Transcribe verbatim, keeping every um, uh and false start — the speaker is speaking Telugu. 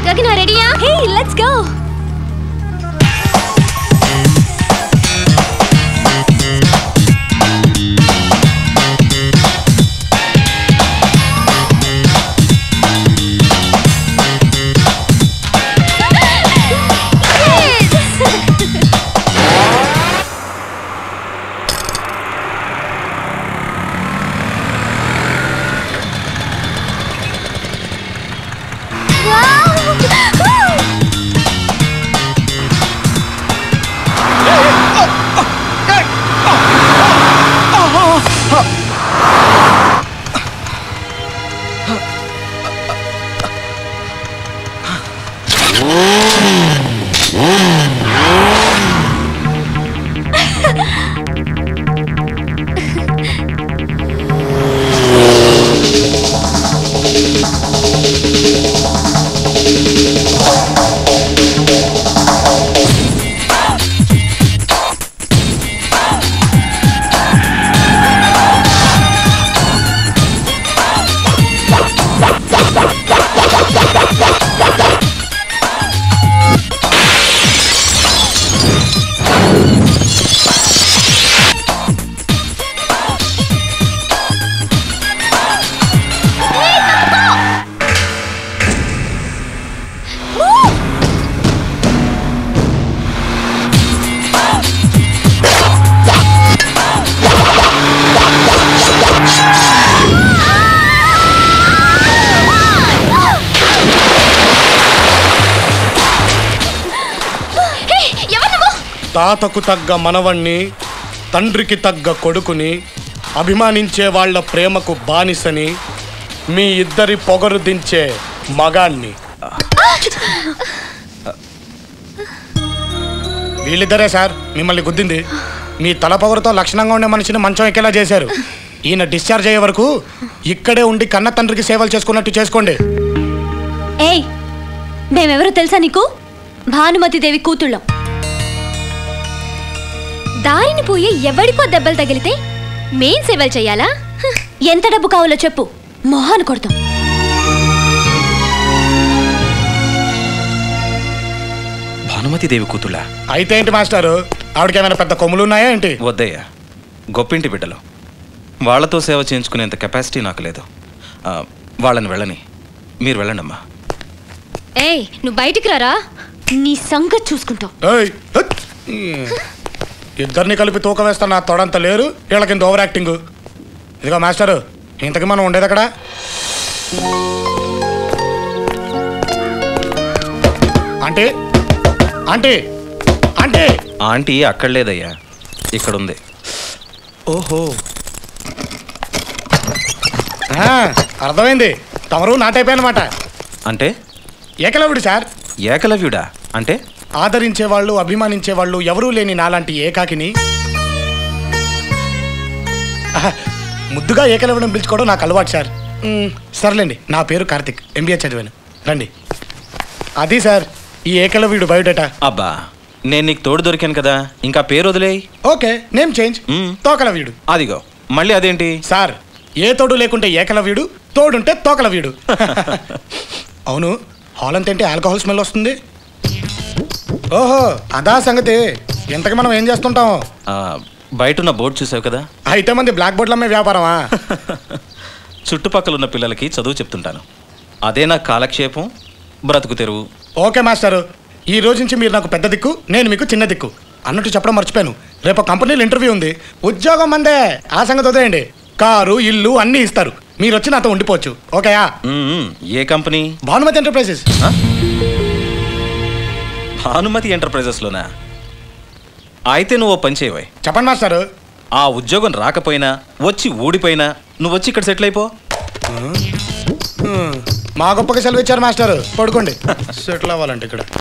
Gagana, ready? Hey, let's go. తాతకు తగ్గ మనవణ్ణి, తండ్రికి తగ్గ కొడుకుని, అభిమానించే వాళ్ళ ప్రేమకు బానిసని, మీ ఇద్దరి పొగరు దించే మగాణ్ణి. వీళ్ళిద్దరే సార్ మిమ్మల్ని గుద్దింది. మీ తల పొగరుతో లక్షణంగా ఉండే మనిషిని మంచం ఎక్కేలా చేశారు. ఈయన డిశ్చార్జ్ అయ్యే వరకు ఇక్కడే ఉండి కన్న తండ్రికి సేవలు చేసుకున్నట్టు చేసుకోండి. ఏయ్, మేమెవరో తెలుసా నీకు? భానుమతి దేవి కూతుళ్ళం. దారిని పోయి ఎవడికో దెబ్బలు తగిలితే మేం సేవలు చెయ్యాలా? ఎంత డబ్బు కావాలో చెప్పు, మొహాన్ని కొడతాం. భానుమతి దేవి కూతుళ్ళ అయితే ఏంటి మాస్టారు, ఆవిడకేమైనా పెద్ద కొమ్ములు ఉన్నాయా ఏంటి? వద్దయ్యా, గొప్పింటి బిడ్డలు. వాళ్లతో సేవ చేయించుకునేంత కెపాసిటీ నాకు లేదు. వాళ్ళని వెళ్ళని, మీరు వెళ్ళండి అమ్మా. ఏయ్, నువ్వు బయటికి రారా, నీ సంగతి చూసుకుంటావు. ఇద్దరిని కలిపి తూక వేస్తా నా తోడంత లేరు, వీళ్ళకింత ఓవర్ యాక్టింగ్. ఇదిగో మాస్టరు, ఇంతకీ మనం ఉండేది అక్కడ? ఆంటీ ఆంటీ ఆంటీ ఆంటీ అక్కడ లేదయ్యా, ఇక్కడ ఉంది. ఓహో, అర్థమైంది. తమరు నాటైపోయానమాట. అంటే ఏకలవ్యుడు సార్. ఏకలవ్యుడా అంటే? ఆదరించేవాళ్ళు, అభిమానించేవాళ్ళు ఎవరూ లేని నాలాంటి ఏకాకిని ముద్దుగా ఏకలవ్యుడం పిలుచుకోవడం నాకు అలవాటు సార్. సర్లేండి, నా పేరు కార్తిక్, ఎంబీఏ చదివాను. రండి. అది సార్ ఈ ఏకలవ్యుడు బయోడేటా. అబ్బా, నేను నీకు తోడు దొరికాను కదా, ఇంకా పేరు వదిలేయి. ఓకే, నేమ్ చేంజ్, తోకలవ్యుడు. అదిగో మళ్ళీ అదేంటి సార్? ఏ తోడు లేకుంటే ఏకలవ్యుడు, తోడుంటే తోకలవ్యుడు. అవును, హాల్ అంతేంటి ఆల్కహాల్ స్మెల్ వస్తుంది? ఓహో, అదా సంగతి. ఇంతకు మనం ఏం చేస్తుంటాం? బయట ఉన్న బోర్డు చూసావు కదా, అయితే మంది బ్లాక్ బోర్డులు అమ్మే వ్యాపారమా? చుట్టుపక్కల ఉన్న పిల్లలకి చదువు చెప్తుంటాను. అదే నాకు కాలక్షేపం, బ్రతుకు తెరువు. ఓకే మాస్టారు, ఈ రోజు నుంచి మీరు నాకు పెద్ద దిక్కు, నేను మీకు చిన్న దిక్కు. అన్నట్టు చెప్పడం మర్చిపోయాను, రేపు కంపెనీలో ఇంటర్వ్యూ ఉంది. ఉద్యోగం మందే, ఆ సంగతి వదిలేయండి. కారు, ఇల్లు అన్నీ ఇస్తారు. మీరు వచ్చి నాతో ఉండిపోవచ్చు. ఓకేయా? ఏ company? Bhanumathi enterprises. Bhanumathi enterprises లోనా? అయితే నువ్వు ఓ పని చేయవై. చెప్పండి మాస్టారు. ఆ ఉద్యోగం రాకపోయినా, వచ్చి ఊడిపోయినా, నువ్వు వచ్చి ఇక్కడ సెటిల్ అయిపో. మా గొప్పగా సెలవు ఇచ్చారు మాస్టారు, పడుకోండి. సెటిల్ అవ్వాలంటే ఇక్కడ